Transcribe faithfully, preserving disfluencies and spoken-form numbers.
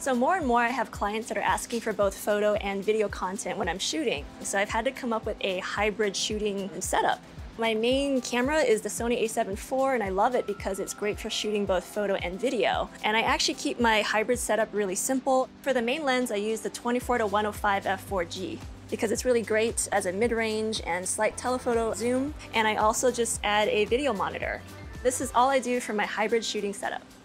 So more and more I have clients that are asking for both photo and video content when I'm shooting. So I've had to come up with a hybrid shooting setup. My main camera is the Sony a seven four, and I love it because it's great for shooting both photo and video. And I actually keep my hybrid setup really simple. For the main lens, I use the twenty-four to one oh five f four G because it's really great as a mid-range and slight telephoto zoom. And I also just add a video monitor. This is all I do for my hybrid shooting setup.